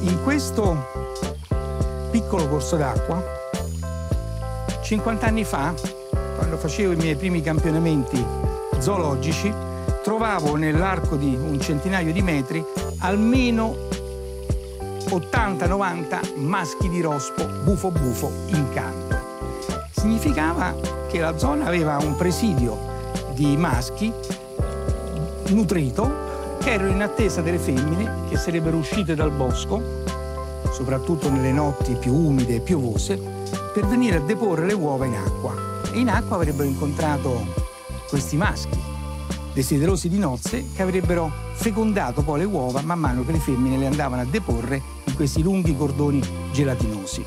In questo piccolo corso d'acqua, 50 anni fa, quando facevo i miei primi campionamenti zoologici, trovavo nell'arco di un centinaio di metri almeno 80-90 maschi di rospo bufo in canto. Significava che la zona aveva un presidio di maschi nutrito che erano in attesa delle femmine che sarebbero uscite dal bosco, soprattutto nelle notti più umide e piovose, per venire a deporre le uova in acqua. E in acqua avrebbero incontrato questi maschi, desiderosi di nozze, che avrebbero fecondato poi le uova man mano che le femmine le andavano a deporre in questi lunghi cordoni gelatinosi.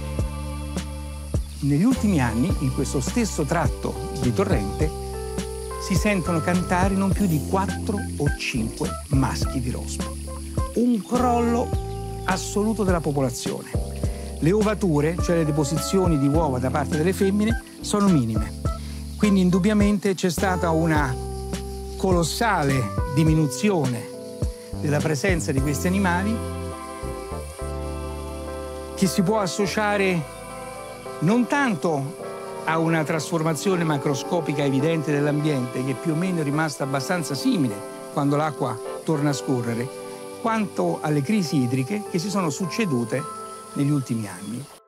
Negli ultimi anni, in questo stesso tratto di torrente, si sentono cantare non più di 4 o 5 maschi di rospo. Un crollo assoluto della popolazione. Le ovature, cioè le deposizioni di uova da parte delle femmine, sono minime. Quindi indubbiamente c'è stata una colossale diminuzione della presenza di questi animali, che si può associare non tanto a una trasformazione macroscopica evidente dell'ambiente, che più o meno è rimasta abbastanza simile quando l'acqua torna a scorrere, quanto alle crisi idriche che si sono succedute negli ultimi anni.